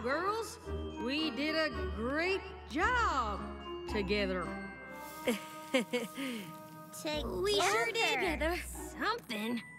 girls. We did a great job together. We sure did. Something.